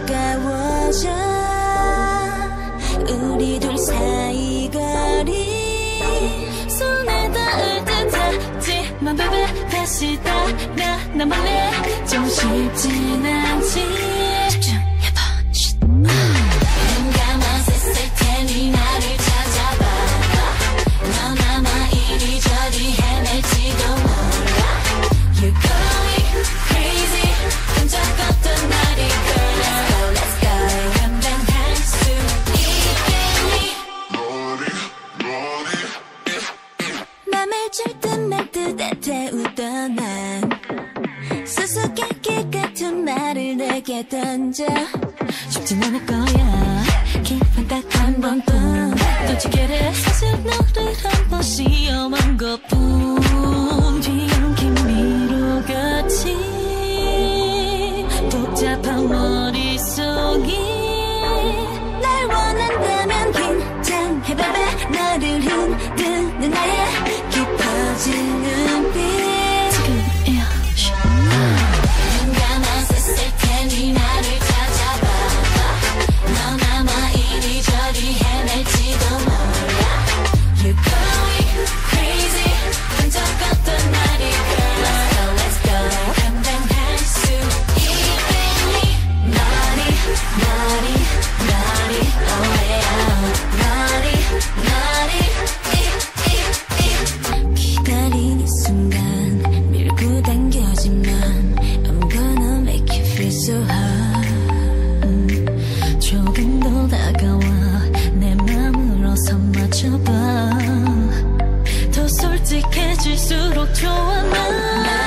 가까워져 우리 둘 사이 거리 손에 닿을 듯 하지만 baby 다시 따라 나 몰래 좀 쉽진 않지 집중해봐 눈 감아서 있을 테니 나를 찾아봐 넌 아마 이리저리 헤맬지도 몰라 You're going crazy 끈적 없던 날이 girl Let's go 감당할 수 있겠니 맘을 줄 듯 말 듯 태우던 난 수수께끼 같은 말을 내게 던져 쉽진 않을 거야 기분 딱 한 번뿐 Don't you get it 사실 너를 한번 시험한 것뿐 뒤엔 김미로 같이 복잡한 머릿속이 날 원한다면 긴장해 baby 너를 흔드는 나의 깊어진 눈빛 눈 감아서 있을 테니 나를 찾아봐 넌 아마 이리저리 헤맬지도 몰라 You're going crazy 끈적 없던 날이 girl Let's go 감당할 수 있겠니 Naughty naughty naughty oh yeah Naughty naughty 기다리는 순간 밀고 당겨지만 I'm gonna make you feel so hot 조금 더 다가와 내 맘을 어서 맞춰봐 더 솔직해질수록 좋아 난